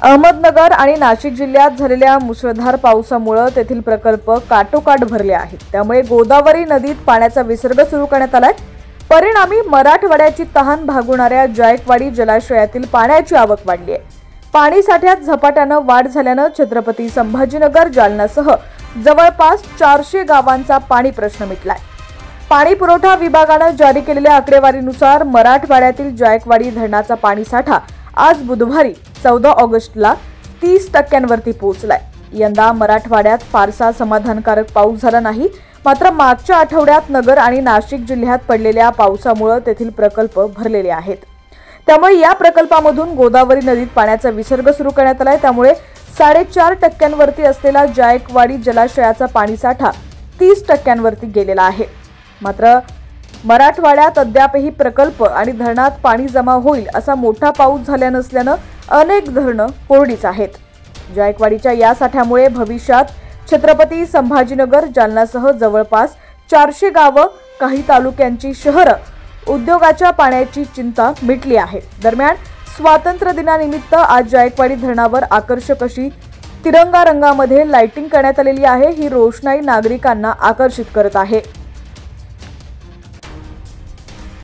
अहमदनगर आणि नाशिक जिल्ह्यात झालेल्या मुसळधार पावसामुळे तेथील प्रकल्प काठोकाठ भरले आहेत। त्यामुळे गोदावरी नदीत पाण्याचा विसर्ग सुरू करण्यात आलाय। परिणामी मराठवाड्याची तहान भागवणाऱ्या जायकवाडी जलाशयातील पाण्याची आवक वाढली आहे। पाणी साठ्यात झपाट्याने वाढ झाल्याने छत्रपती संभाजीनगर जालनासह जवळपास 400 गावांचा पाणी प्रश्न मिटलाय। पाणी पुरवठा विभागाने जारी केलेल्या आकडेवारीनुसार मराठवाड्यातील जायकवाडी धरणाचा पाणीसाठा आज बुधवारी 14 ऑगस्टला 30% पोहोचलाय। यंदा मराठवाड्यात फारसा समाधानकारक पाऊस झाला नाही, मात्र मागच्या आठवड्यात नगर आणि नाशिक जिल्ह्यात पडलेल्या पावसामुळे तेथील प्रकल्प भरलेले आहेत। त्यामुळे या प्रकल्पामधून गोदावरी नदीत पाण्याचा विसर्ग सुरू करण्यात आलाय। त्यामुळे 4.5% असलेला जायकवाडी जलाशयाचा पाणीसाठा 30% गेलेला आहे। मात्र मराठवाड्यात अद्यापही प्रकल्प आणि धरणात पाणी जमा होईल असा मोठा पाऊस झाला नसल्याने अनेक धरणं कोरडीच आहेत। जायकवाडीच्या या साठ्यामुळे भविष्यात छत्रपती संभाजीनगर जालनासह जवळपास 400 गावं, काही तालुक्यांची शहरं उद्योगाच्या पाण्याची चिंता मिटली आहे। दरम्यान स्वातंत्र्य दिनानिमित्त आज जायकवाडी धरणावर आकर्षक अशी तिरंगा रंगामध्ये लाइटिंग करण्यात आलेली आहे। ही रोषणाई नागरिकांना आकर्षित करत आहे।